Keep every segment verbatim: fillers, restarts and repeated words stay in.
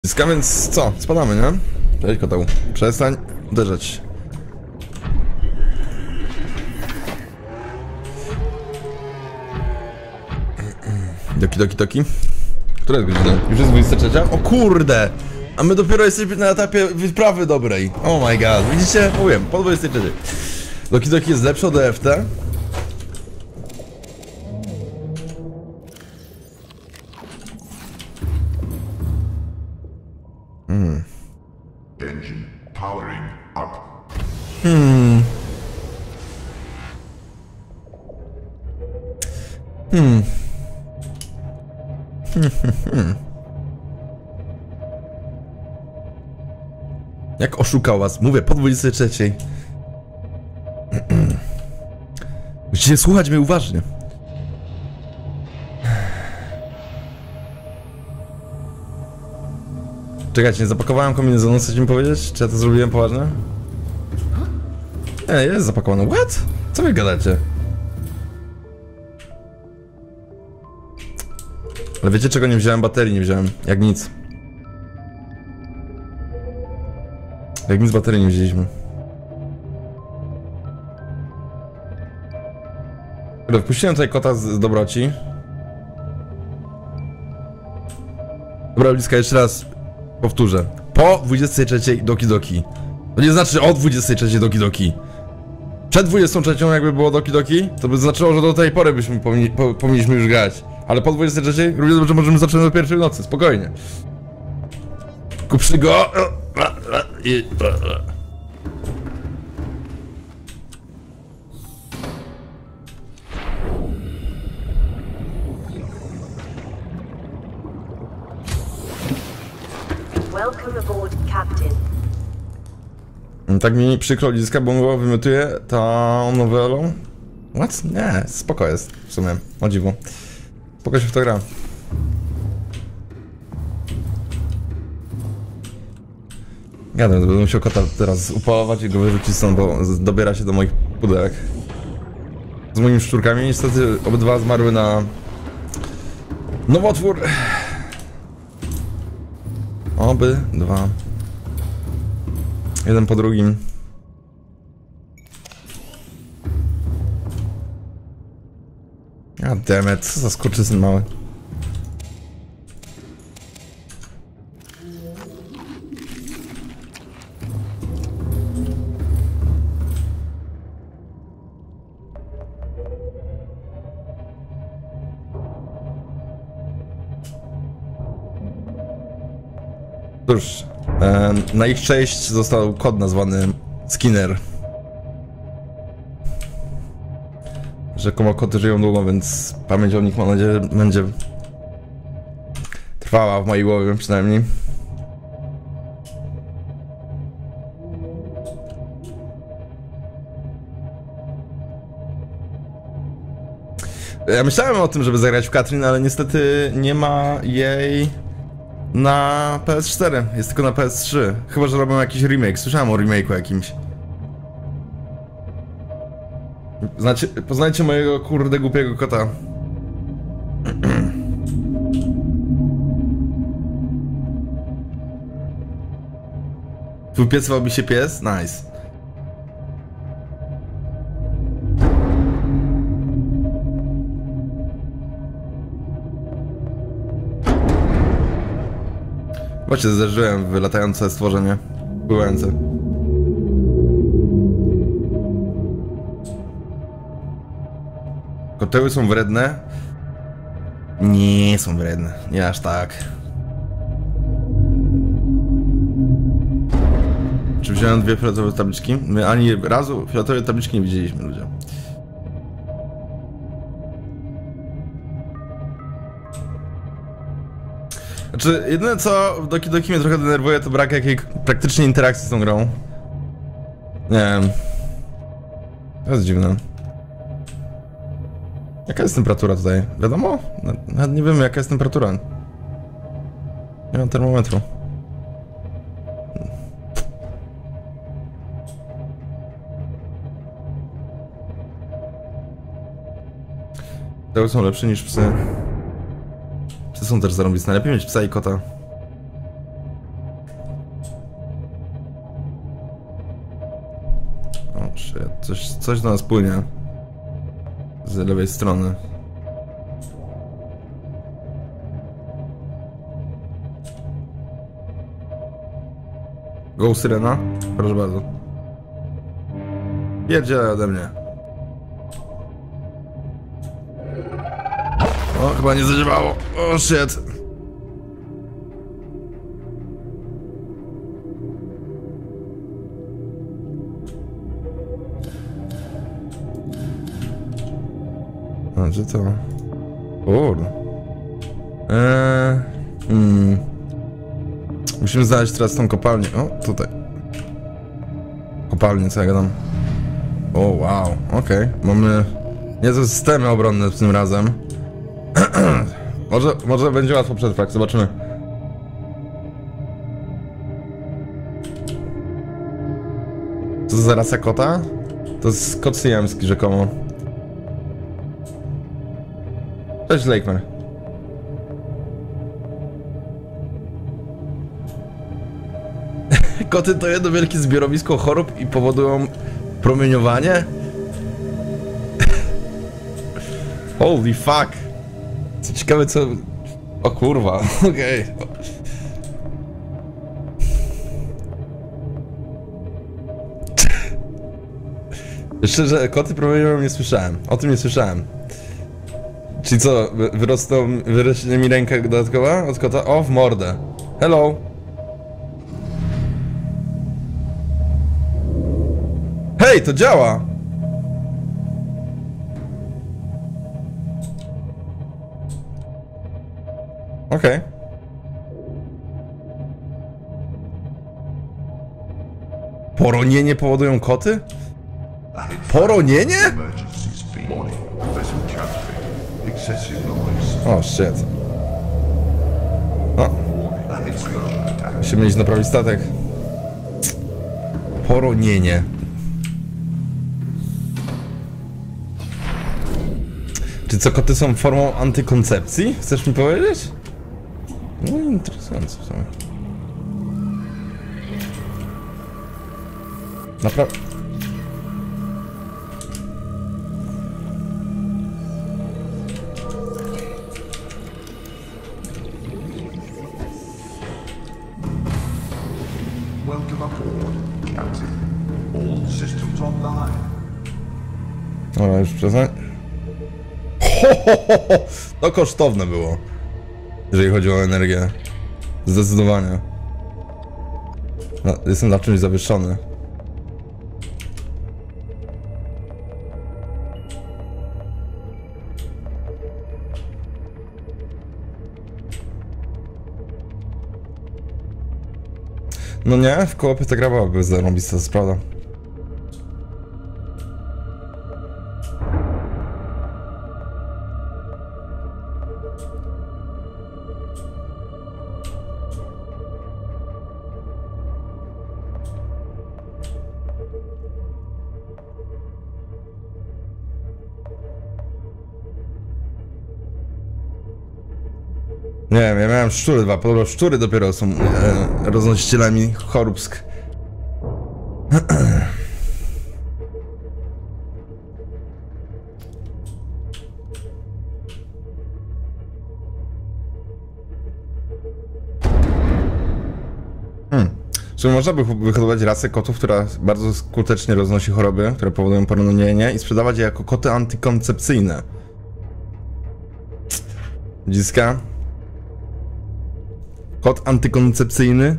Zyska, więc co? Spadamy, nie? Cześć kotał. Przestań uderzać. Doki, doki, doki. Która jest godzina? Już jest dwudziesta trzecia? O kurde! A my dopiero jesteśmy na etapie wyprawy dobrej. Oh my god, widzicie? Mówiłem, po dwudziestej trzeciej. Doki, doki jest lepsze od D F T. Hmm. Engine powering up. Hmm. Hmm. Hmm. Jak oszukał was? Mówię, po dwudziestej trzeciej. Musicie słuchać mnie uważnie. Czekajcie, nie zapakowałem kombinezonu, chcecie mi powiedzieć? Czy ja to zrobiłem poważnie? Nie, jest zapakowany. What? Co wy gadacie? Ale wiecie czego nie wziąłem? Baterii nie wziąłem. Jak nic. Jak nic baterii nie wzięliśmy. Wpuściłem tutaj kota z, z dobroci. Dobra, bliska, jeszcze raz powtórzę. Po dwudziestej trzeciej Doki Doki. To nie znaczy od dwudziestej trzeciej Doki Doki. Przed dwudziestą trzecią jakby było Doki Doki, to by znaczyło, że do tej pory byśmy powinni, po, powinniśmy już grać. Ale po dwudziestej trzeciej równie dobrze możemy zacząć do pierwszej nocy, spokojnie. Kupszy go. Welcome aboard, Captain. Tak mi przykro Liska, bo chyba wymiotuje tą nowelą. What? Nie, spoko jest w sumie, o dziwo. Spoko się w to gra. Gadam, będę musiał kota teraz upalować i go wyrzucić stąd, bo dobiera się do moich pudełek. Z moimi szczurkami niestety obydwa zmarły na nowotwór. Obydwa. Jeden po drugim. God damn it, co za skurczysyn mały. Cóż, e, na ich cześć został kod nazwany Skinner. Rzekomo koty żyją długo, więc pamięć o nich, mam nadzieję, będzie trwała w mojej głowie przynajmniej. Ja myślałem o tym, żeby zagrać w Katrin, ale niestety nie ma jej na P S cztery, jest tylko na P S trzy. Chyba że robią jakiś remake, słyszałem o remake'u jakimś. Znacie, poznajcie mojego kurde głupiego kota. Wypiecywał mi się pies? Nice. Właśnie zderzyłem w latające stworzenie. Pływające. Koteły są wredne? Nie są wredne, nie aż tak. Czy wziąłem dwie fioletowe tabliczki? My ani razu fioletowej tabliczki nie widzieliśmy, ludzie. Znaczy, jedyne co w Doki Doki mnie trochę denerwuje, to brak jakiej praktycznie interakcji z tą grą. Nie wiem. To jest dziwne. Jaka jest temperatura tutaj? Wiadomo? Nawet nie wiemy jaka jest temperatura. Nie mam termometru. Te są lepsze niż psy. Psy są też zarąbiste. Najlepiej mieć psa i kota. shit. Coś, coś do nas płynie. Z lewej strony. Go syrena? Proszę bardzo. Jedzie ode mnie. O, chyba nie zadziałało. O, shit. A, gdzie to? Kurde. Eee... Hmm... Musimy znaleźć teraz tą kopalnię. O, tutaj. Kopalnię, co ja gadam? O, wow, okej. Okay. Mamy niezłe systemy obronne tym razem. może, może będzie łatwo przetrwać, zobaczymy. Co to za rasa kota? To jest kot syjamski rzekomo. Cześć, Lakemar. Koty to jedno wielkie zbiorowisko chorób i powodują promieniowanie? Holy fuck. Co ciekawe co... O kurwa, okej. Okay. Szczerze, koty promieniują nie słyszałem. O tym nie słyszałem. Czyli co, wyrosną, wyrośnie mi ręka dodatkowa od kota? O, w mordę. Hello. Hej, to działa! Okej. Okay. Poronienie powodują koty? Poronienie? O, shit. O. Musimy iść naprawić statek. Poronienie. Czy co, koty są formą antykoncepcji? Chcesz mi powiedzieć? No interesujące w sumie. Naprawdę... Welcome aboard, Captain. All systems online. Dobra, już przestań. Ho, ho, ho, ho. To kosztowne było, jeżeli chodzi o energię. Zdecydowanie. No, jestem na czymś zawieszony. No nie, w kołopie ta gra byłaby zarąbista, to jest prawda. Nie wiem, ja miałem szczury dwa, podobno szczury dopiero są e, roznosicielami chorób. Hmm. Czy można by wyhodować rasę kotów, która bardzo skutecznie roznosi choroby, które powodują poronienie i sprzedawać je jako koty antykoncepcyjne? Dziska? Kot antykoncepcyjny?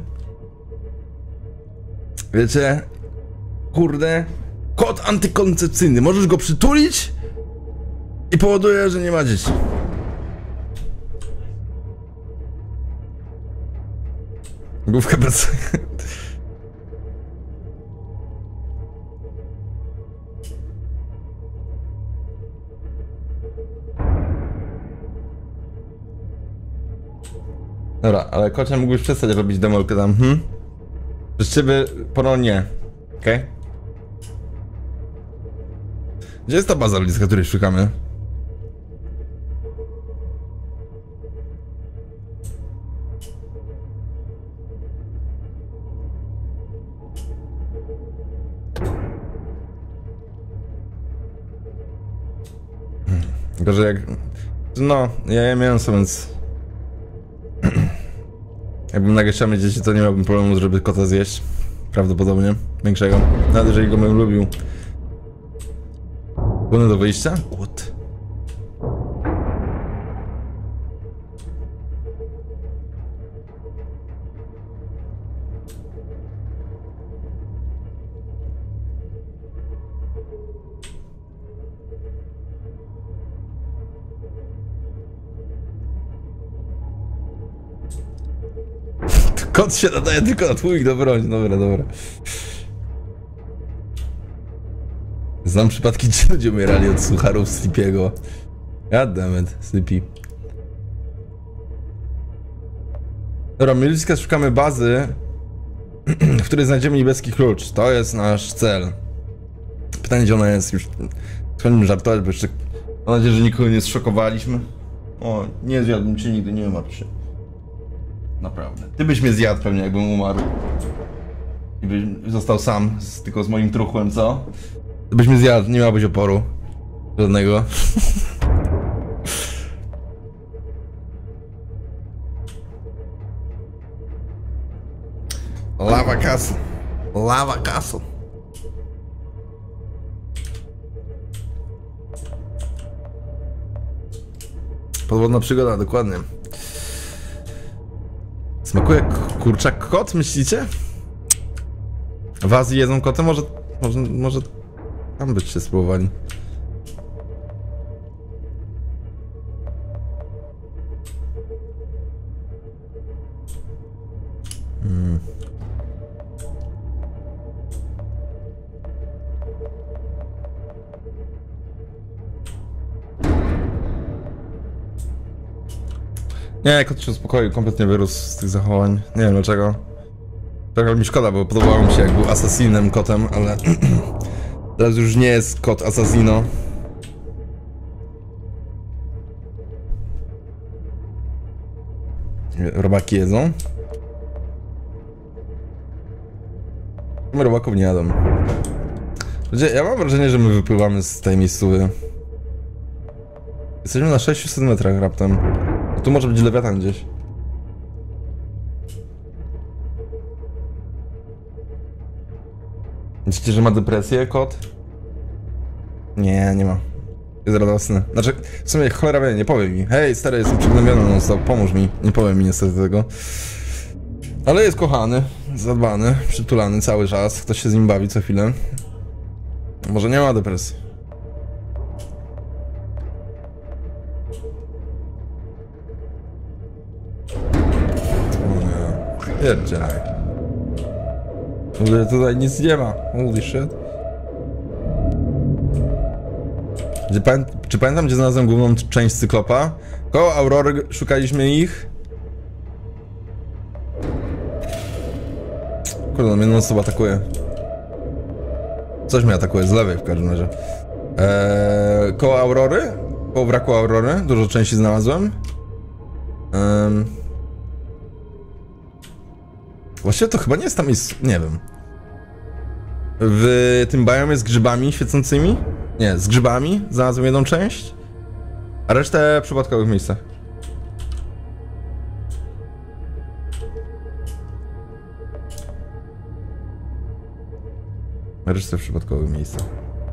Wiecie? Kurde. Kot antykoncepcyjny. Możesz go przytulić i powoduje, że nie ma dzieci. Główka pracuje. Dobra, ale kocia mógłbyś przestać robić demolkę tam, hm? Przez ciebie poronie, okej? Okay? Gdzie jest ta baza ludzka, której szukamy? Tylko, że jak... No, ja je mięso, więc... Jakbym nagle chciał mieć dzieci, to nie miałbym problemu, żeby kota zjeść. Prawdopodobnie. Większego. Nawet jeżeli go bym lubił. Płynę do wyjścia? What? Kot się nadaje tylko na tłumik do broni. Dobra, dobra. Znam przypadki, gdzie ludzie umierali od sucharów Sleepy'ego. Goddammit, Sleepy. Dobra, my ludzka szukamy bazy, w której znajdziemy niebieski klucz. To jest nasz cel. Pytanie, gdzie ona jest już. Chciałbym żartować, bo jeszcze... Mam nadzieję, że nikogo nie zszokowaliśmy. O, nie zjadłbym cię nigdy, nie martw się. Naprawdę. Ty byś mnie zjadł pewnie, jakbym umarł. I byś został sam, z, tylko z moim truchłem, co? Ty byś mnie zjadł, nie miałbyś oporu. Żadnego. Lava Castle. Lava Castle. Podwodna przygoda, dokładnie. Smakuje kurczak kot, myślicie? W Azji jedzą koty? Może, może, może tam byście spróbowali. Hmm. Nie, kot się uspokoił, kompletnie wyrósł z tych zachowań. Nie wiem dlaczego. Trochę mi szkoda, bo podobało mi się, jak był asasinem kotem, ale teraz już nie jest kot asasino. Robaki jedzą? My robaków nie jadą. Ja mam wrażenie, że my wypływamy z tej miejscowy. Jesteśmy na sześciuset metrach raptem. Tu może być lewiatan gdzieś. Myślicie, że ma depresję kot? Nie, nie ma. Jest radosny. Znaczy, w sumie cholera wie, nie powie mi. Hej, stary, jestem przygnębiony non stop, pomóż mi. Nie powie mi niestety tego. Ale jest kochany, zadbany, przytulany cały czas. Ktoś się z nim bawi co chwilę. Może nie ma depresji. Pierdzielaj. Tutaj nic nie ma. Holy shit. Gdzie pamię czy pamiętam, gdzie znalazłem główną część Cyklopa? Koło Aurory szukaliśmy ich. Kurde, no mnie non stop atakuje. Coś mnie atakuje, z lewej w każdym razie. Eee, koło Aurory? Koło wraku Aurory. Dużo części znalazłem. Eee... Właściwie to chyba nie jest tam miejsce, nie wiem. W tym biomie z grzybami świecącymi? Nie, z grzybami znalazłem jedną część, a resztę w przypadkowych miejscach. Resztę w przypadkowych miejscach.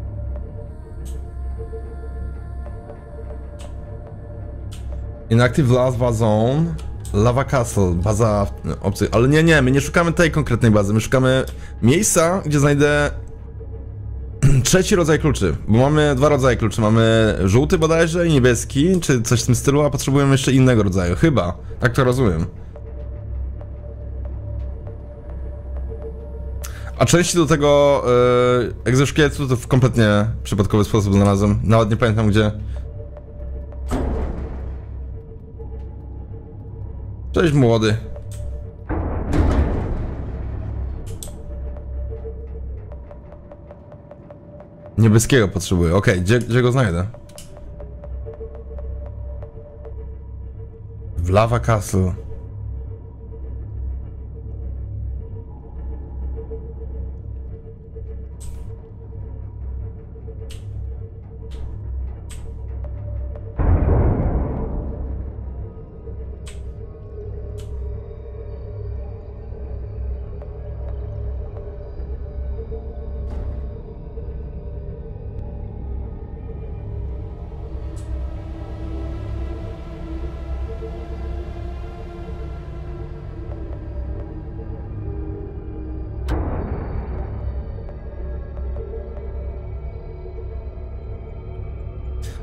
Inactive Lava Zone. Lava Castle, baza obcej, ale nie, nie, my nie szukamy tej konkretnej bazy, my szukamy miejsca, gdzie znajdę trzeci rodzaj kluczy, bo mamy dwa rodzaje kluczy, mamy żółty bodajże i niebieski, czy coś w tym stylu, a potrzebujemy jeszcze innego rodzaju, chyba, tak to rozumiem. A części do tego yy, egzoszkieletu to w kompletnie przypadkowy sposób znalazłem, nawet nie pamiętam gdzie. Cześć młody. Niebieskiego potrzebuję. Okej, okay, gdzie, gdzie go znajdę? W Lava Castle.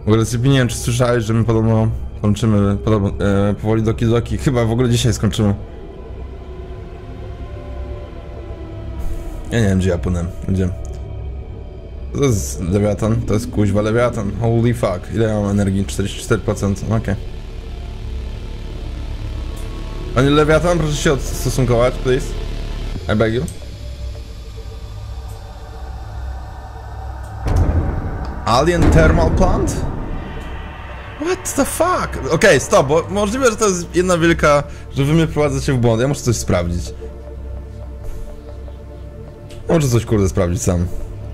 W ogóle Cypi, nie wiem, czy słyszałeś, że my podobno kończymy podobno, e, powoli Doki Doki. Chyba w ogóle dzisiaj skończymy. Ja nie wiem, gdzie ja płynę. Gdzie? To jest Lewiatan, to jest kuźwa Lewiatan. Holy fuck, ile ja mam energii? czterdzieści cztery procent, okej. Okay. Panie Lewiatan, proszę się odstosunkować, please. I beg you. Alien Thermal Plant? What the fuck? Okej, okay, stop, bo możliwe, że to jest jedna wielka, że wy mnie prowadzacie w błąd. Ja muszę coś sprawdzić. Ja muszę coś kurde sprawdzić sam.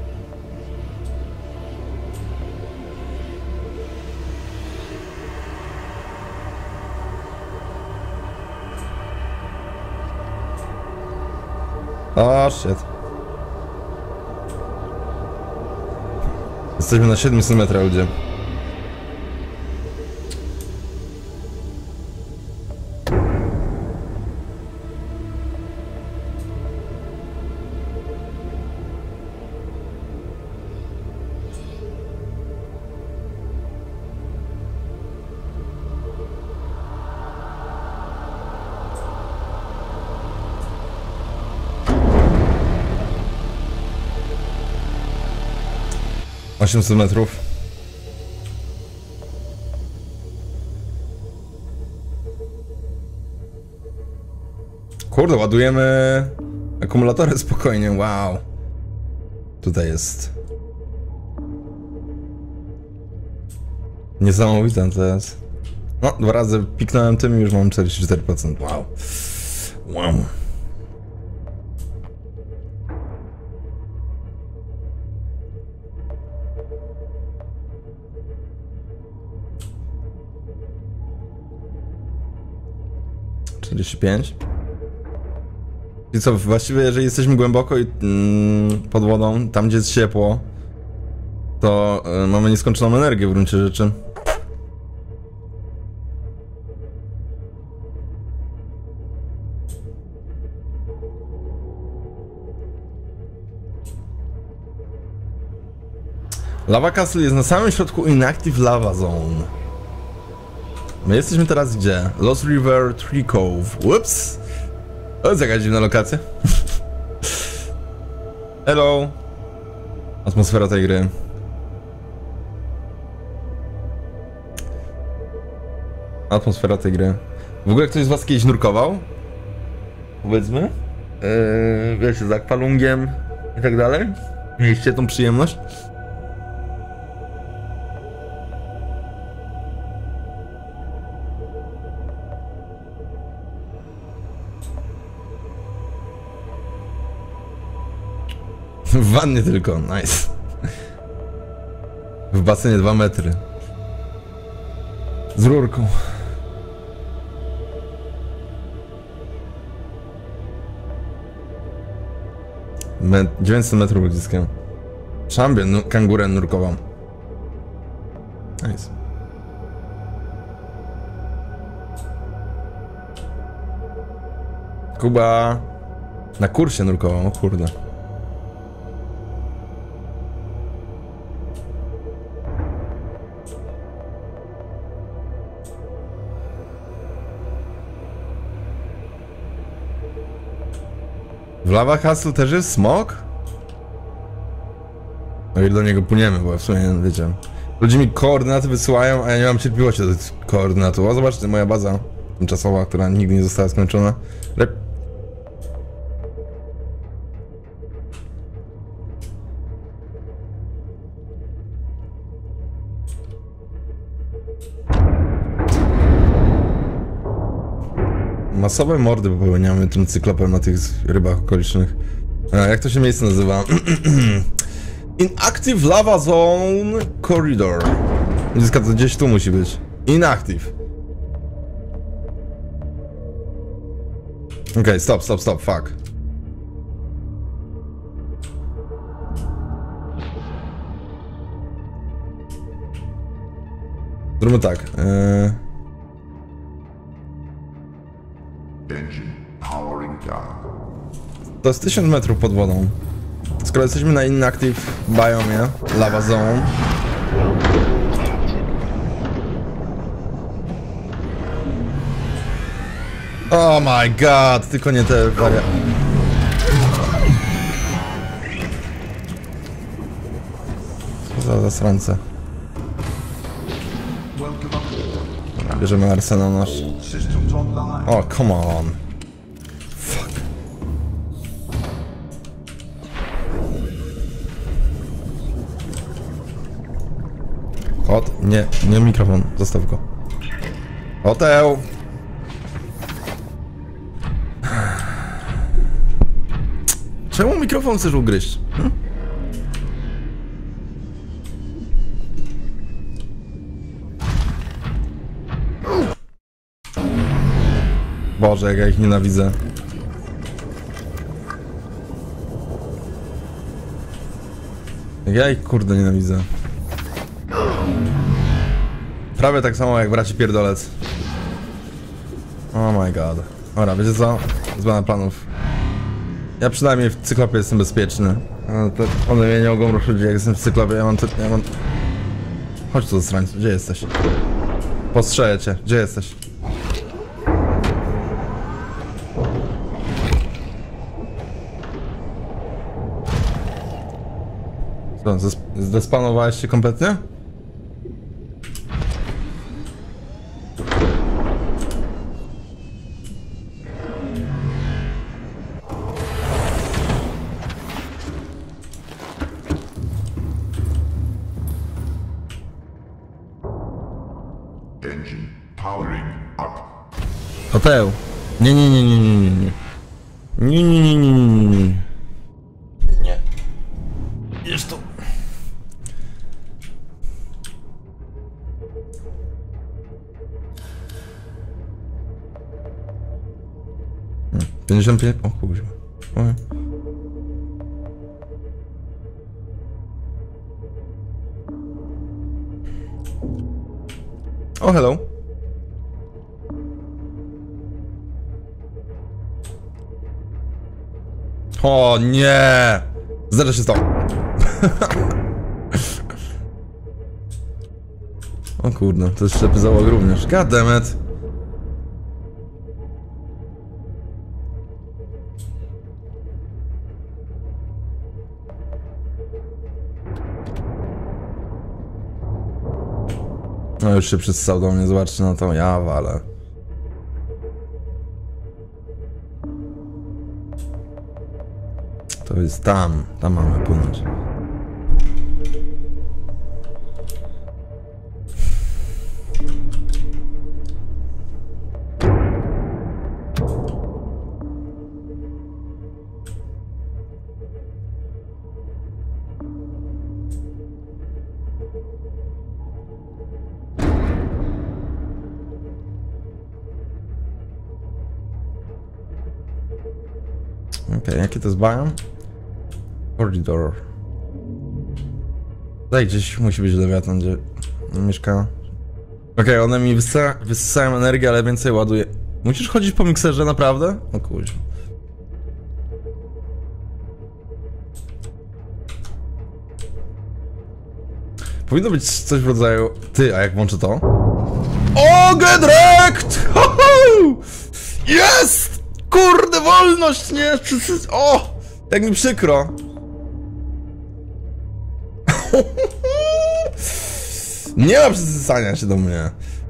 O, shit. Jesteśmy na siedemset metrach, ludzie. osiemset metrów. Kurde, ładujemy akumulatory spokojnie, wow. Tutaj jest. Niesamowite to jest. No, dwa razy piknąłem tym i już mam czterdzieści cztery procent, wow. Wow. czterdzieści pięć. I co, właściwie jeżeli jesteśmy głęboko i mm, pod wodą, tam gdzie jest ciepło, to y, mamy nieskończoną energię w gruncie rzeczy. Lava Castle jest na samym środku Inactive Lava Zone. My jesteśmy teraz gdzie? Lost River Tree Cove. Ups! To jest jakaś dziwna lokacja. Hello! Atmosfera tej gry. Atmosfera tej gry. W ogóle ktoś z was kiedyś nurkował? Powiedzmy? Yy, wiecie, z akwalungiem i tak dalej? Mieliście tą przyjemność? W wannie tylko, nice. W basenie dwa metry. Z rurką. Me dziewięćset metrów ludziskiem. Szambie, no, kangurę nurkował. Nice. Kuba na kursie nurkował, o kurde. W Lava Castle też jest smok? O ile do niego płyniemy, bo w sumie, wiecie, ludzie mi koordynaty wysyłają, a ja nie mam cierpliwości do tych koordynatów. O, zobaczcie, moja baza tymczasowa, która nigdy nie została skończona. Re Masowe mordy popełniamy tym cyklopem na tych rybach okolicznych. A, jak to się miejsce nazywa? Inactive Lava Zone Corridor. To gdzieś tu musi być. Inactive. Okej, okay, stop, stop, stop, fuck. Zróbmy tak. Yy... To jest tysiąc metrów pod wodą. Skoro jesteśmy na Inactive Biomie, Lava Zone. Oh my god, tylko nie te waria... Co za zasrańce. Welcome aboard. Bierzemy arsenał nasz. All systems online. O, come on. Fuck. Kot? Nie, nie mikrofon, zostaw go. Hotel! Czemu mikrofon chcesz ugryźć? Hm? Boże, jak ja ich nienawidzę. Jak ja ich kurde nienawidzę. Prawie tak samo jak braci pierdolec. Oh my god. Dobra, wiecie co? Zmiana planów. Ja przynajmniej w cyklopie jestem bezpieczny. Ale to one mnie nie mogą ruszyć, jak jestem w cyklopie. Ja mam to... Ja mam... Chodź tu, zasrańcu. Gdzie jesteś? Postrzelę cię. Gdzie jesteś? Co, zdespanowałeś się kompletnie? Engine powering up. Hotel. Nie, nie, nie, nie, nie, nie, nie. Nie, nie, nie, nie, nie, nie. Nie. Jest to. pięćdziesiąt pięć. O kurwa. Okay. O, hello. O nie! Zdarza się stało. O kurde, to jest ślepy załog również. God damn it. No już się przystał do mnie, zobaczcie na to, ja walę. To jest tam, tam mamy płynąć. Okej, okay, jaki to jest biom? Corridor. Tutaj gdzieś musi być lewiatan, gdzie mieszka. Okej, okay, one mi wysysa wysysają energię, ale więcej ładuje. Musisz chodzić po mikserze, naprawdę? O kurczę. Powinno być coś w rodzaju... Ty, a jak włączę to? O, Gedrekt! Jest! Kurde, wolność, nie? O! Jak mi przykro. Nie ma przysysania się do mnie.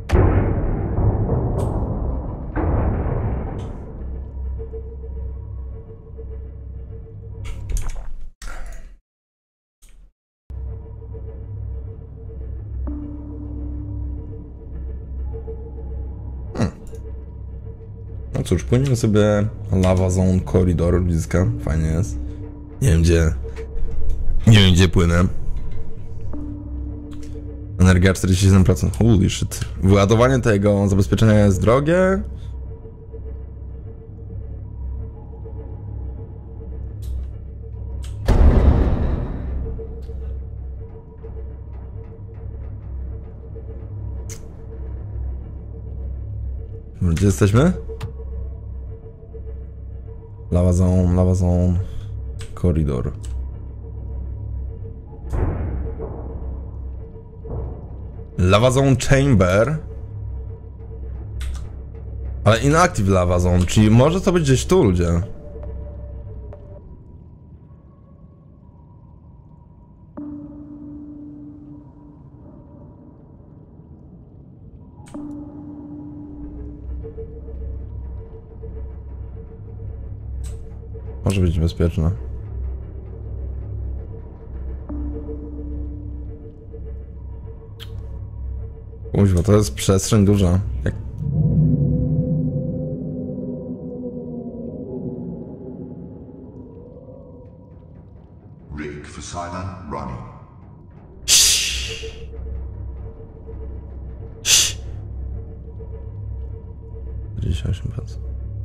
Hmm. No cóż, płyniemy sobie Lava Zone Corridor bliska. Fajnie jest. Nie wiem gdzie. Nie wiem gdzie płynę. Energia czterdzieści siedem procent. Holy shit. Wyładowanie tego zabezpieczenia jest drogie. Gdzie jesteśmy? Lava Zone, Lava Zone Corridor. Lava Zone Chamber. Ale inactive lava zone, czyli może to być gdzieś tu, ludzie. Może być bezpieczne. Kuźwa, to jest przestrzeń duża. Jak... Rig for silent running. dwadzieścia osiem procent.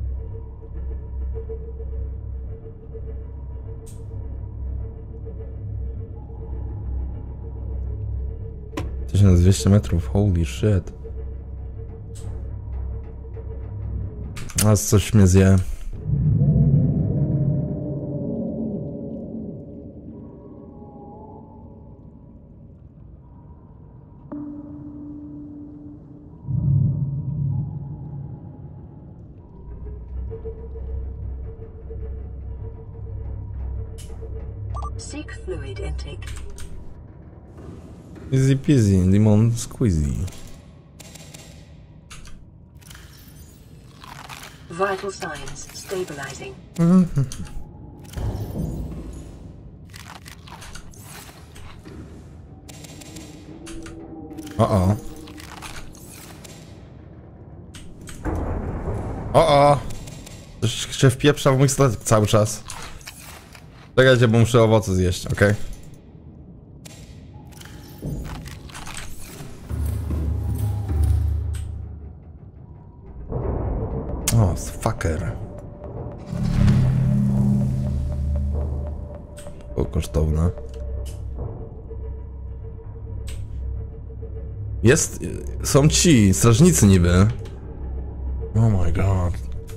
tysiąc dwieście metrów, holy shit. A coś mnie zje. Seek fluid intake. Easy peasy, lemon squeezy. Vital signs stabilizing. O-o. O-o. Coś się wpieprza w mój statek cały czas. Czekajcie, bo muszę owoce zjeść, okej? Okay? O, fucker. O, kosztowne. Jest... Są ci strażnicy niby. Oh my god.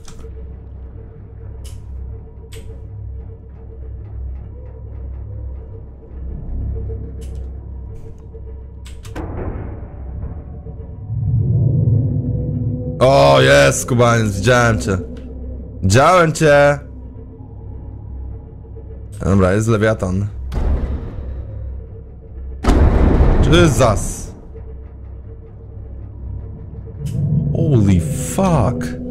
O, jest, skubaniec, widziałem cię. Widziałem cię. Dobra, jest lewiatan. Jesus. Holy fuck.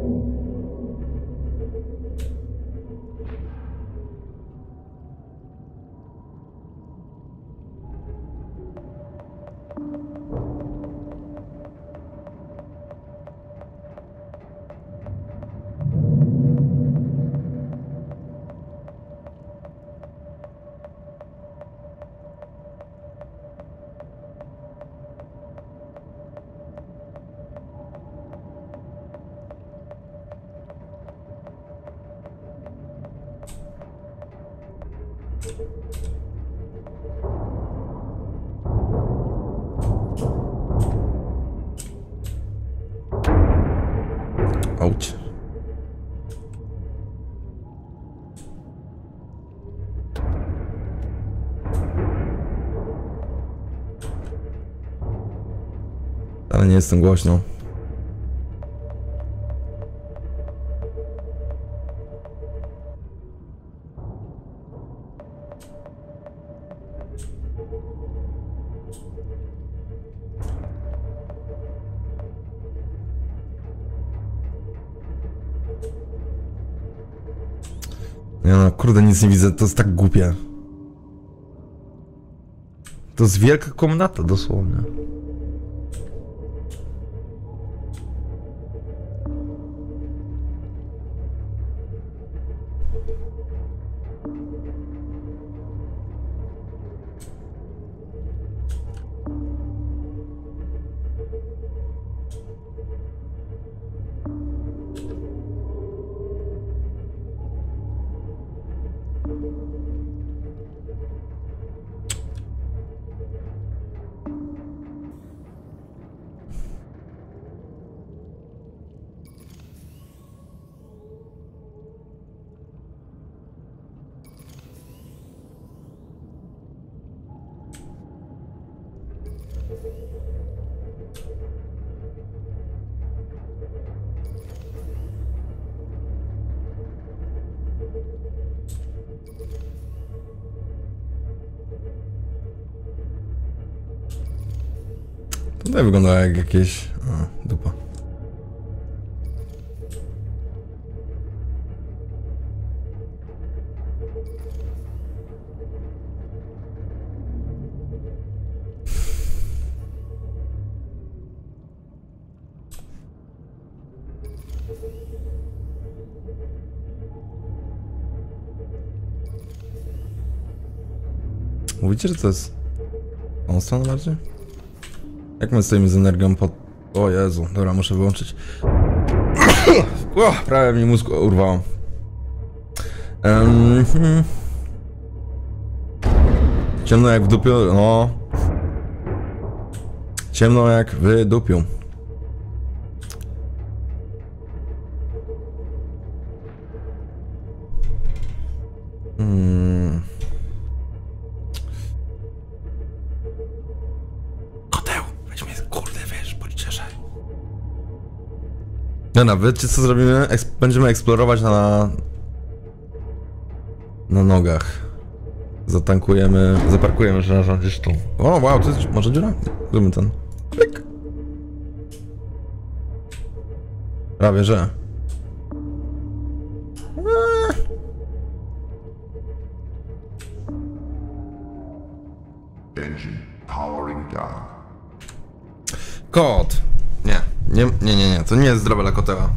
Ouch. Ale nie jestem głośno. Ja no, kurde, nic nie widzę, to jest tak głupie. To jest wielka komnata, dosłownie. Tutaj wygląda jak jakieś... O, dupa. Mówicie, że to jest... tą stronę bardziej? Jak my stoimy z energią pod... O Jezu, dobra, muszę wyłączyć. O, prawie mi mózg urwało. Um, hmm. Ciemno jak w dupiu, no. Ciemno jak w dupiu. Hmm. Koteł, weź mnie, kurde, wiesz, pocieszaj. Dobra, wiecie co zrobimy? Eks będziemy eksplorować na... na nogach. Zatankujemy, zaparkujemy, że gdzieś tu. O, wow, to jest może dziura? Zróbmy ten. Pyk. Prawie, że. Eee. Engine powering down. Kot. Nie, nie, nie, nie, nie, to nie jest zdrowe dla koteła.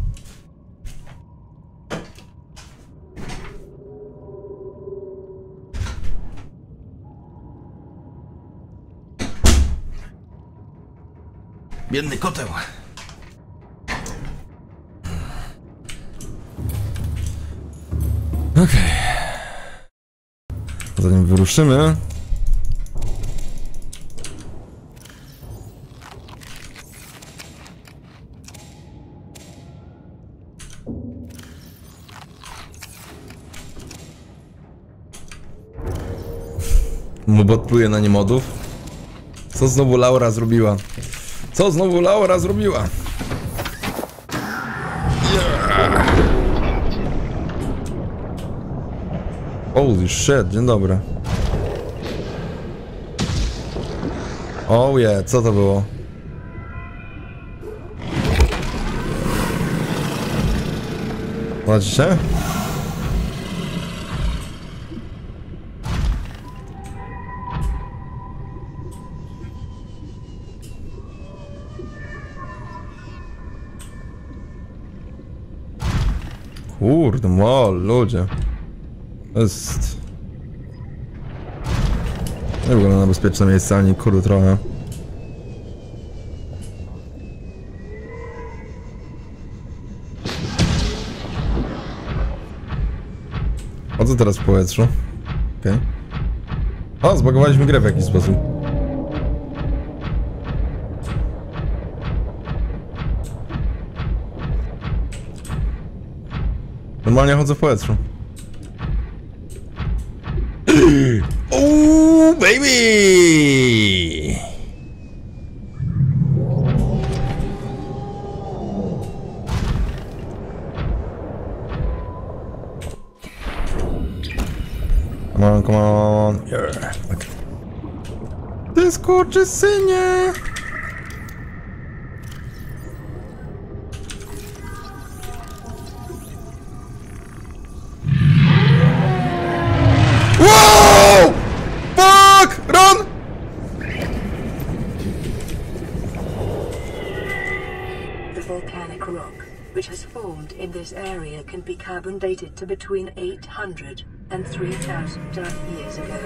Biedny koteł. Okej. Okay. Zanim wyruszymy... Mobot pluje na nie modów. Co znowu Laura zrobiła? Co znowu Laura zrobiła? Yeah. Holy shit, dzień dobry. Oh yeah, co to było? Macie się? Kurde, mol, ludzie. To jest... Nie wygląda na bezpieczne miejsce, ani kurde trochę. O co teraz w powietrzu? Okej. Okay. O, zbagowaliśmy grę w jakiś sposób. Normalnie chodzę w powietrzu. Ooh, baby! Come on, come on. Yeah. Okay. Ty skurczysynie! Whoa! Fuck! Run! The volcanic rock, which has formed in this area, can be carbon dated to between eight hundred and three thousand Earth years ago.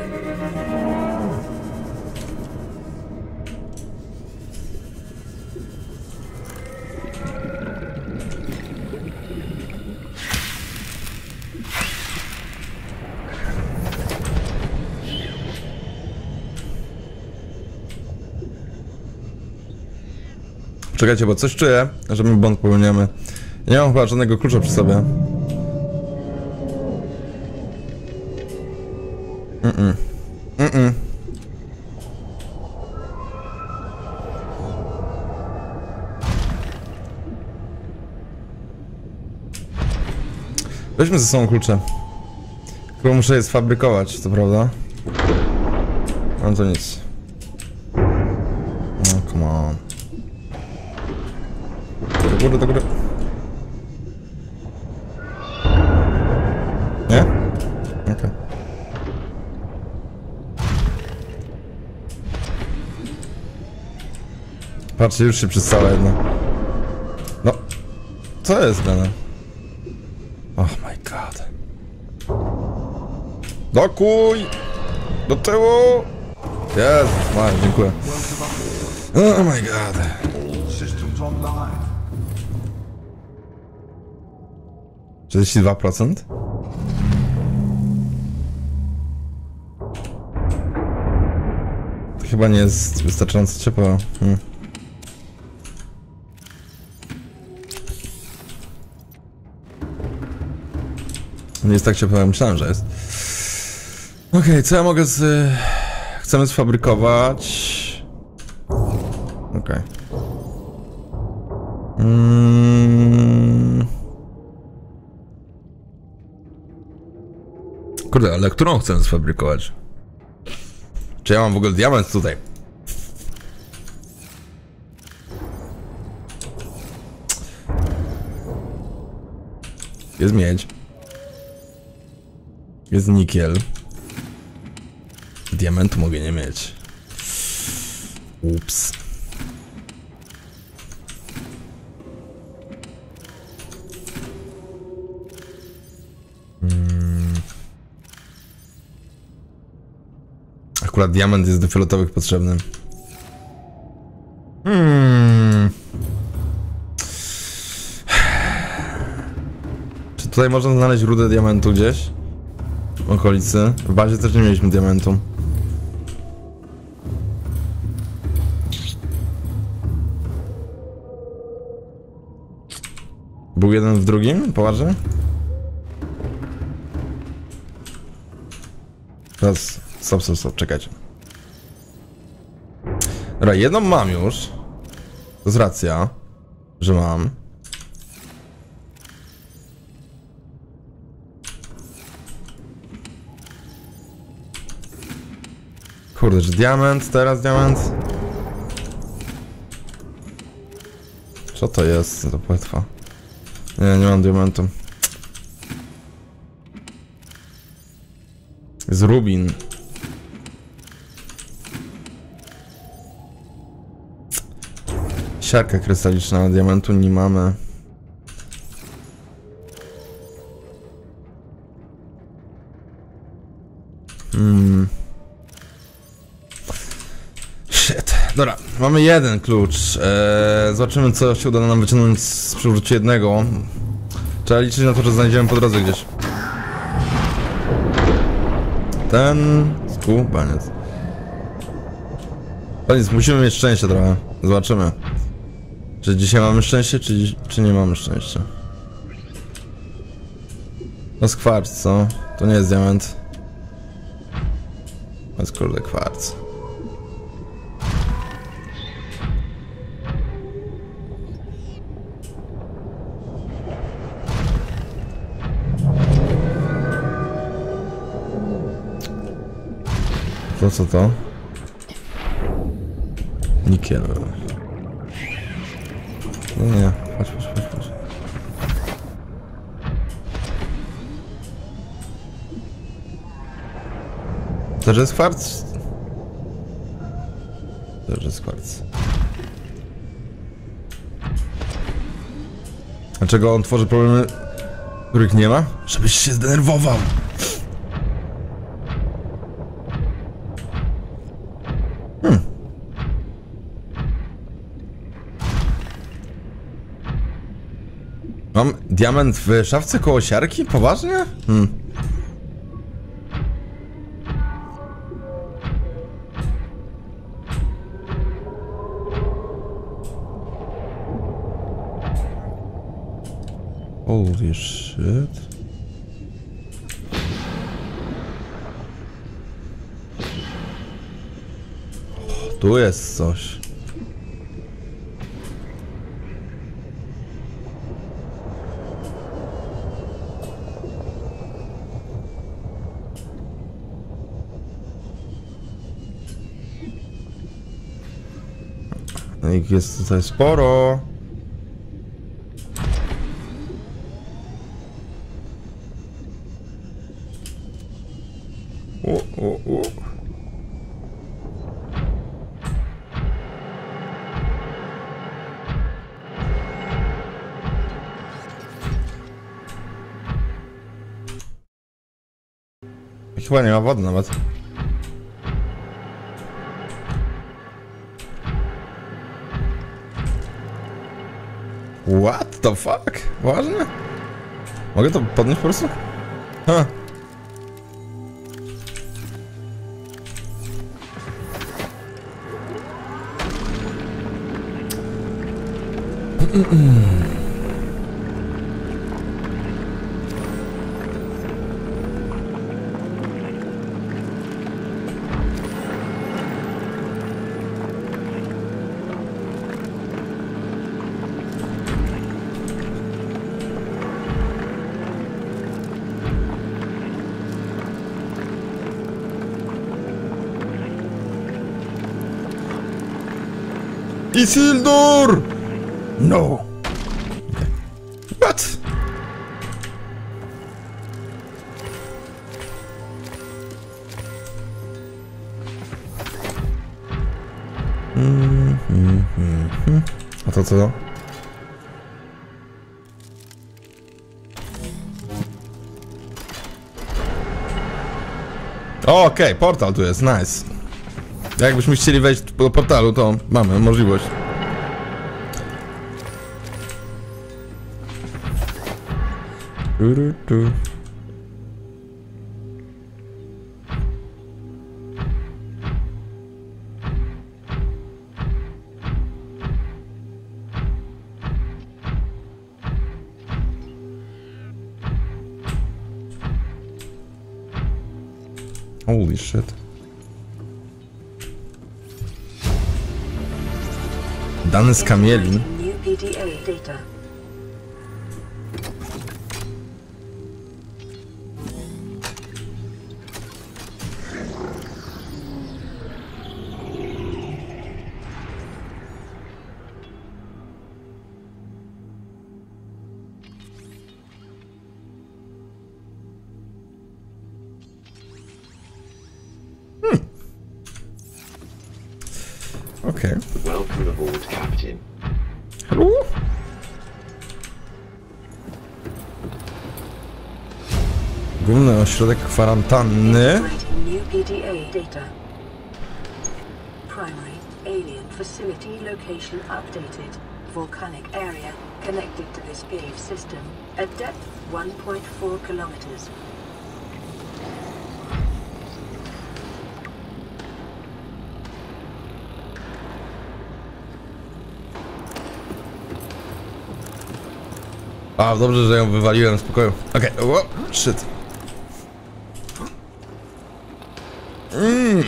Czekajcie, bo coś czuję, że my błąd popełniamy. Nie mam chyba żadnego klucza przy sobie. Mm-mm. Mm-mm. Weźmy ze sobą klucze. Tylko muszę je sfabrykować, to prawda? No to nic. No, come on. Do góry, do góry. Nie? Okej. Okay. Patrzcie, już się przystała jedna. No. Co jest grane? Oh my god. Dokuj! Do tyłu! Jezus, Mario, dziękuję. Oh my god. All systems online. trzydzieści dwa procent? To chyba nie jest wystarczająco ciepło. Hmm. Nie jest tak ciepło, jak myślałem, że jest. Okej, okay, co ja mogę z... Chcemy sfabrykować... Okej. Okay. Mm... Kurde, ale którą chcę sfabrykować? Czy ja mam w ogóle diament tutaj? Jest miedź. Jest nikiel. Diamentu mogę nie mieć. Ups. Hmm. Akurat diament jest do fioletowych potrzebny. Hmm. Czy tutaj można znaleźć rudę diamentu gdzieś? W okolicy. W bazie też nie mieliśmy diamentu. Był jeden w drugim? Poważnie? Teraz... Stop, stop, stop, czekajcie. Dobra, jedną mam już. To jest racja, że mam. Kurde, że diament, teraz diament. Co to jest? To płetwa. Nie, nie mam diamentu. Jest rubin. Siarka krystaliczna, diamentu nie mamy. Hmm. Shit. Dobra, mamy jeden klucz. Eee, zobaczymy, co się uda nam wyciągnąć z przywróci jednego. Trzeba liczyć na to, że znajdziemy po drodze gdzieś. Ten... skubaniec. Koniec, musimy mieć szczęście trochę. Zobaczymy. Czy dzisiaj mamy szczęście, czy, czy nie mamy szczęścia. No z kwarc, co? To nie jest diament. To jest kurde kwarc. To co to? Nikiel. No nie, chodź, chodź, chodź, chodź. To, że jest kwarc? To, że jest kwarc. Dlaczego on tworzy problemy, których nie ma? Żebyś się zdenerwował. Hmm. Mam diament w szafce koło siarki? Poważnie? Hmm. Holy shit. O, tu jest coś. Ich jest tutaj sporo. O, o, o. Chyba nie ma wody nawet. What the fuck? Ważne? Mogę to podnieść po prostu? Ha. Isildur! No. What? Mm, mm, mm, mm. A to co? Okej, okay, portal tu jest, nice. Jakbyśmy chcieli wejść do portalu, to mamy możliwość. Holy shit. Dane z kamielin. Okay. Welcome aboard, Captain. Hallo? Główny ośrodek kwarantanny. New P D A data. Primary alien facility location updated. Volcanic area connected to this cave system at depth one point four kilometers. A, dobrze, że ją wywaliłem z pokoju. Okej, okay. Oh, shit. Mm.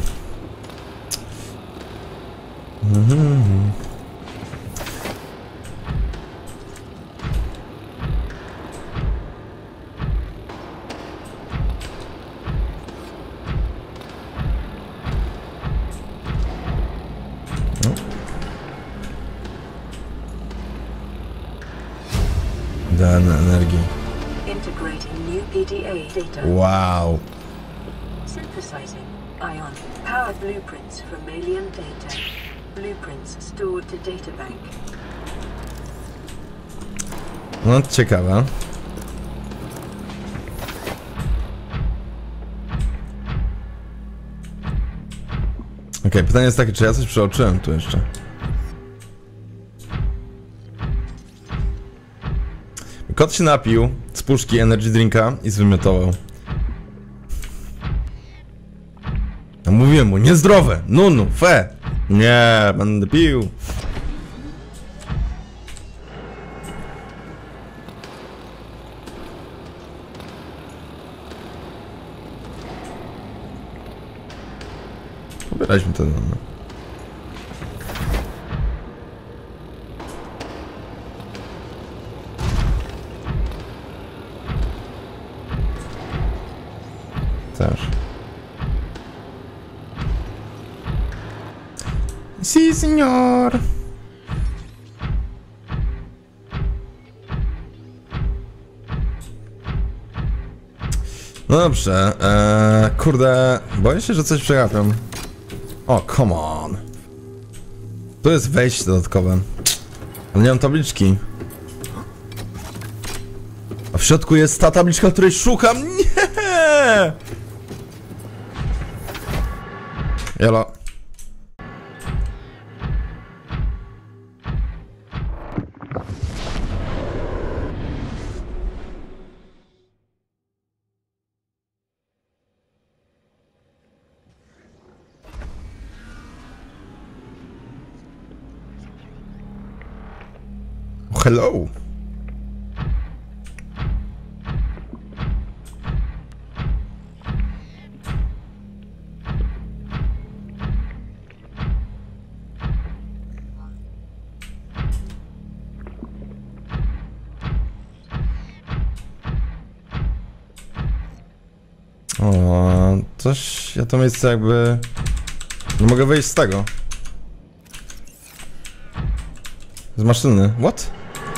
Mm-hmm. Dane energii. Integrating new P D A data. Wow. Synthesizing ion power blueprints from alien data. Blueprints stored to databank. No, ciekawe. Okej, okay, pytanie jest takie, czy ja coś przeoczyłem tu jeszcze? Kot się napił z puszki energy drinka i zwymiotował. Ja mówiłem mu, niezdrowe, nunu, fe. Nie, będę pił. Pobieraliśmy to. No. Też. Sí, señor. No dobrze, eee, kurde, boję się, że coś przegapiam. O, come on. Tu jest wejście dodatkowe. Ale nie mam tabliczki. A w środku jest ta tabliczka, której szukam. Nie! Jolo. Hello. O, coś, ja to miejsce jakby... Nie mogę wyjść z tego. Z maszyny. What?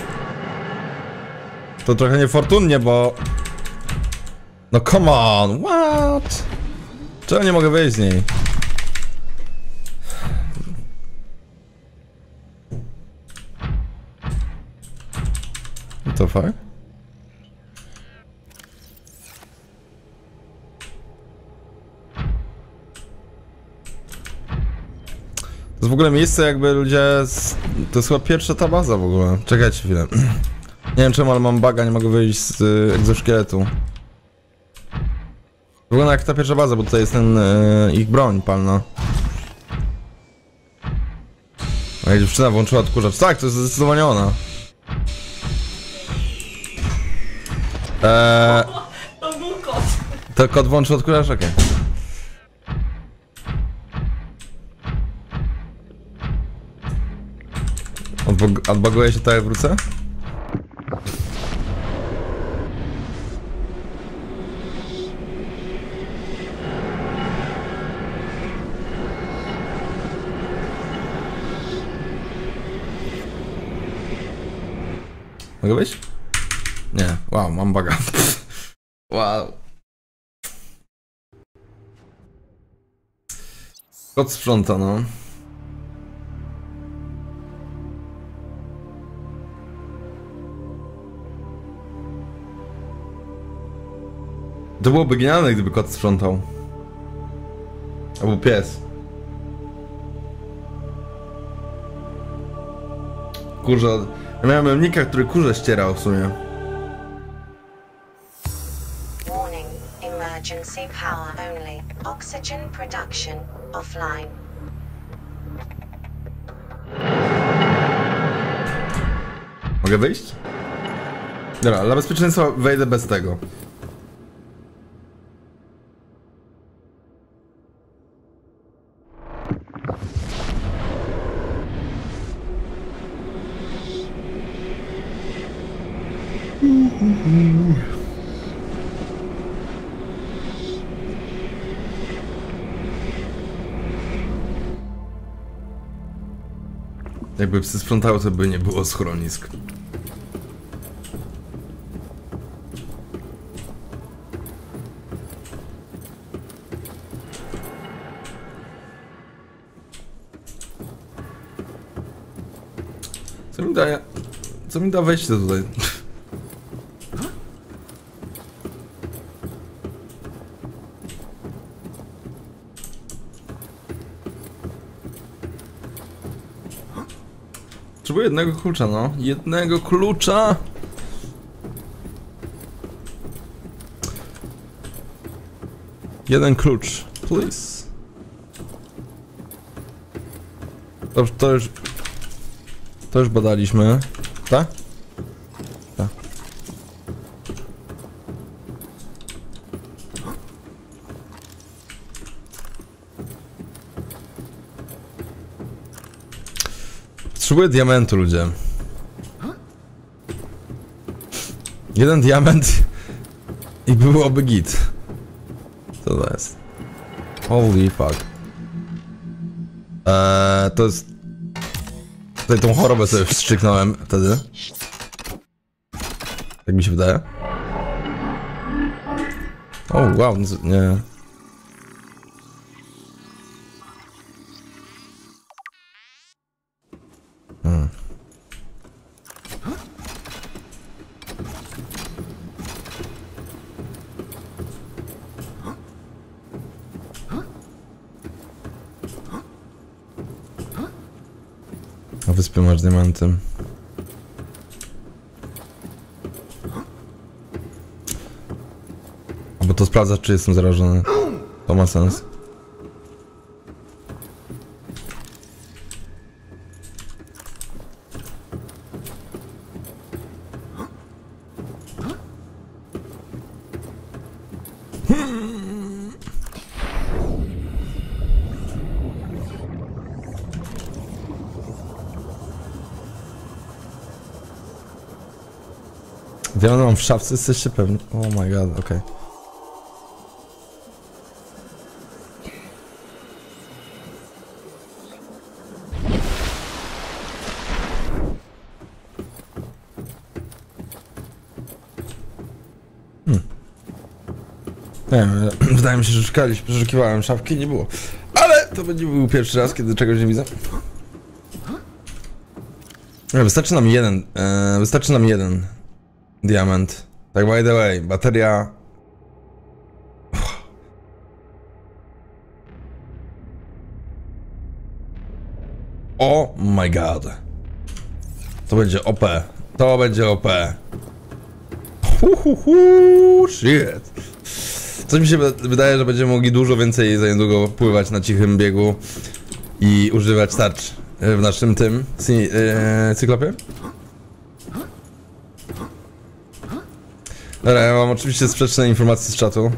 To trochę niefortunnie, bo... No come on, what? Czemu nie mogę wyjść z niej? What the fuck? To jest w ogóle miejsce, jakby ludzie... Z... To jest chyba pierwsza ta baza w ogóle. Czekajcie chwilę. Nie wiem czemu, ale mam baga, nie mogę wyjść z y, egzoszkieletu. Wygląda jak ta pierwsza baza, bo tutaj jest ten y, ich broń palna. A jak dziewczyna włączyła odkurzacz. Tak, to jest zdecydowanie ona. Eee... To był kot. To kot włączył odkurzacz? Okej. Okay. Odbag odbaguję się tak jak wrócę? Mogę wyjść? Nie. Wow, mam baga. Wow. Kot sprząta, no. To byłoby genialne, gdyby kot sprzątał. Albo pies. Kurze... Ja miałem memnika, który kurze ścierał w sumie. Warning. Emergency power only. Oxygen production offline. Mogę wyjść? Dobra, dla bezpieczeństwa wejdę bez tego. Jakby psy sprzątały, to by nie było schronisk. Co mi daje... Co mi da wejście tutaj? Potrzebuję jednego klucza, no. Jednego klucza! Jeden klucz, please. Dobrze, to już... To już badaliśmy. Tak? Tak. Potrzebuję diamentu, ludzie. Jeden diament i byłoby git. Co to jest? Holy fuck. Eee, to jest... Tutaj tą chorobę sobie wstrzyknąłem wtedy. Tak mi się wydaje. O, wow, nie. Hmm. A wyspy masz diamentem. Bo to sprawdza, czy jestem zarażony. To ma sens. Diament mam w szafce, jesteście pewni? Oh my god, okej. Okay. Hmm. Nie wiem, wydaje mi się, że szukaliśmy, przeszukiwałem szafki i nie było. Ale to będzie był pierwszy raz, kiedy czegoś nie widzę. Nie, wystarczy nam jeden, e, wystarczy nam jeden diament. Tak by the way, bateria... Oh my god. To będzie O P. To będzie O P. Uhuhu, shit. Coś mi się wydaje, że będziemy mogli dużo więcej za niedługo pływać na cichym biegu i używać tarcz w naszym tym cy, yy, cyklopie. Dobra, ja mam oczywiście sprzeczne informacje z czatu.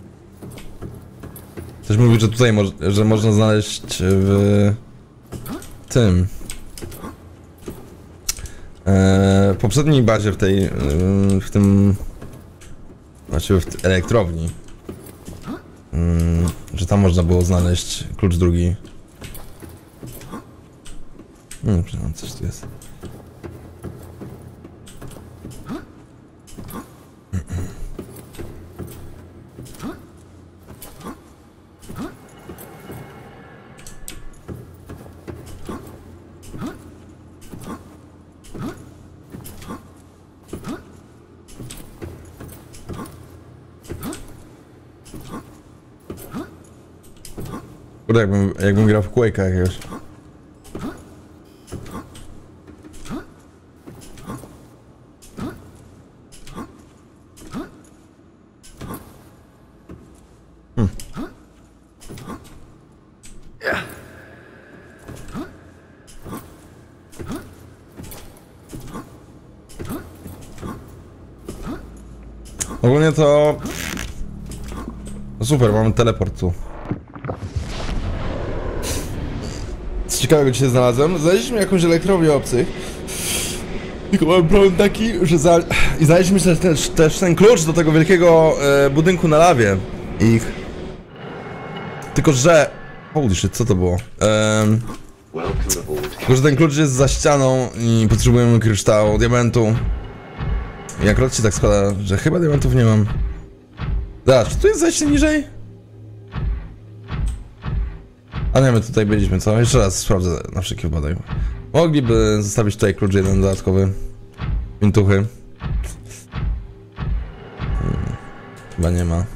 Ktoś mówi, że tutaj mo że można znaleźć w tym e, poprzedniej bazie w tej w tym właściwie w elektrowni, że tam można było znaleźć klucz drugi. Hmm, przynajmniej coś tu jest. Kurde, jakbym, jakbym grał w Quake'a jakiegoś. Hmm. Ogólnie to... No super, mamy teleport tu. Co ciekawego dzisiaj znalazłem? Znaleźliśmy jakąś elektrownię obcych. Tylko mam problem taki, że za... I znaleźliśmy też, też, też ten klucz do tego wielkiego e, budynku na lawie ich. Tylko że... Holy shit, co to było? Ehm... Tylko że ten klucz jest za ścianą i potrzebujemy kryształu, diamentu. I akurat się tak składa, że chyba diamentów nie mam. Zobacz, czy tu jest zejście niżej? A nie, my tutaj byliśmy, co? Jeszcze raz sprawdzę na wszelki wypadek. Mogliby zostawić tutaj klucz jeden dodatkowy. Mintuchy. Hmm, chyba nie ma.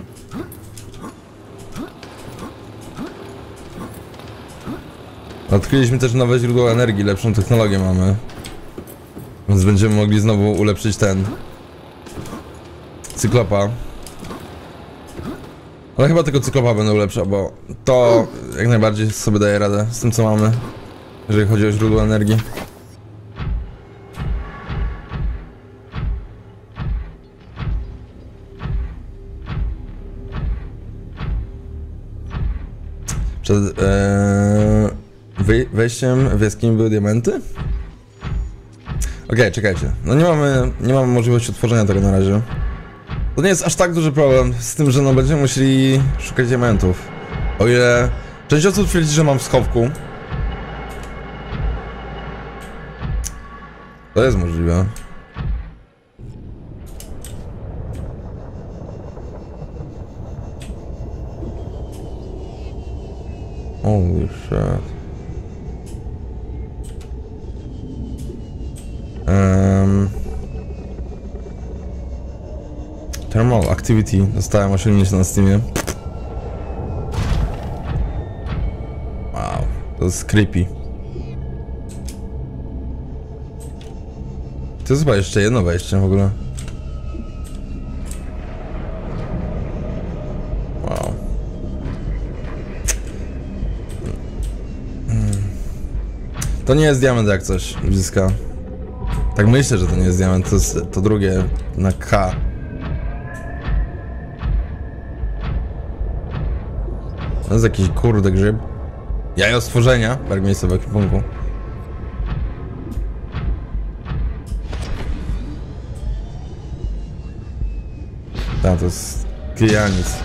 Odkryliśmy też nowe źródło energii, lepszą technologię mamy. Więc będziemy mogli znowu ulepszyć ten... Cyklopa. Ale chyba tylko cyklopa będę ulepszał, bo to jak najbardziej sobie daje radę z tym, co mamy, jeżeli chodzi o źródło energii. Przed ee, wejściem w jaskini były diamenty? Okej, okay, czekajcie. No nie mamy, nie mamy możliwości otworzenia tego na razie. To nie jest aż tak duży problem z tym, że no będziemy musieli szukać diamentów. O ile część osób twierdzi, że mam w schowku. To jest możliwe. Holy shit. Um, Thermal Activity. Dostałem osiągnięcie na Steamie. Wow, to jest creepy. To jest chyba jeszcze jedno wejście w ogóle. Wow. To nie jest diament jak coś, ludziska. Tak myślę, że to nie jest diament, to jest to drugie na K. To jest jakiś kurde grzyb. Jajo stworzenia, jak miejsce w ekwipunku. Tak, to jest kijanic.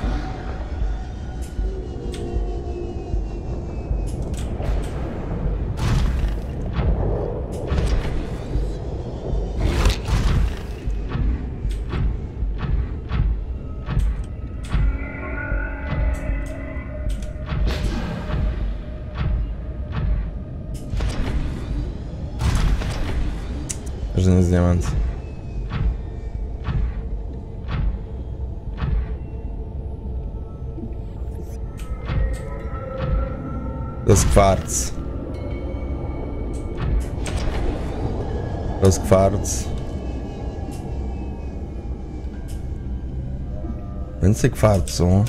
Że nie jest diament. To jest kwarc. To jest kwarc. Więcej kwarcu.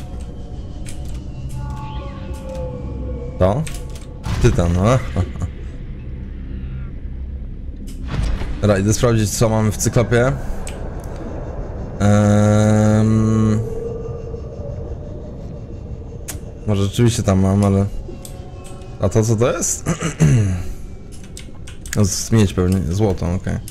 To? Tytan, no. Dobra, idę sprawdzić, co mamy w cyklopie. Um... Może rzeczywiście tam mam, ale... A to co to jest? To jest miedź pewnie, złoto, okej. Okay.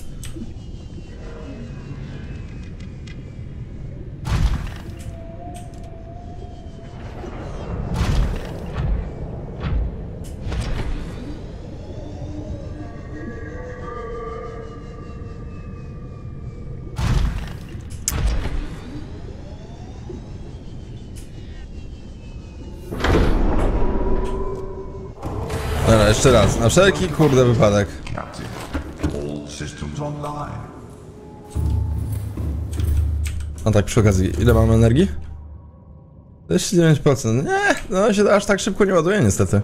Dobra, jeszcze raz, na wszelki kurde wypadek. Captain, all systems online. No tak przy okazji, ile mamy energii? dwadzieścia dziewięć procent. Nie, no się aż tak szybko nie ładuje niestety.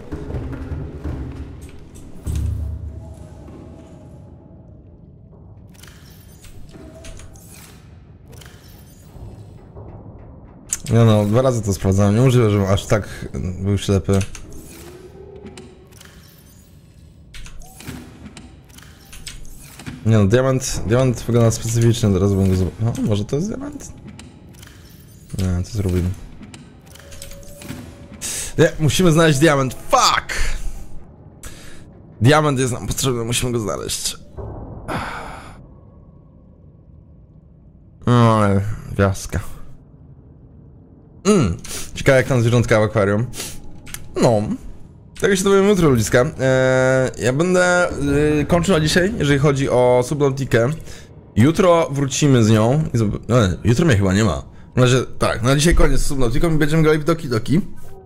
Nie no, dwa razy to sprawdzałem, niemożliwe, żebym aż tak był ślepy. Nie no, diament, diament wygląda specyficznie, teraz będę go zobaczył. No, może to jest diament? Nie, to zrobimy. Nie, musimy znaleźć diament, fuck! Diament jest nam potrzebny, musimy go znaleźć. No, ale wiaska. Mm, ciekawe jak tam zwierzątka w akwarium. No. Tego się dowiemy jutro, ludziska. Eee, ja będę yy, kończył na dzisiaj, jeżeli chodzi o Subnautikę. Jutro wrócimy z nią. No, jutro mnie chyba nie ma. Na razie, tak, na dzisiaj koniec z Subnautiką i będziemy grali w Doki Doki.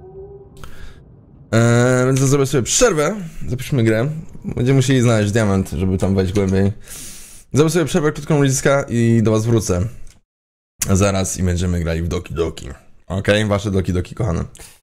Eee, więc zrobię sobie przerwę. Zapiszmy grę. Będziemy musieli znaleźć diament, żeby tam wejść głębiej. Zrobię sobie przerwę krótką, ludziska, i do was wrócę zaraz i będziemy grali w Doki Doki. Okej, okay? Wasze Doki Doki, kochane.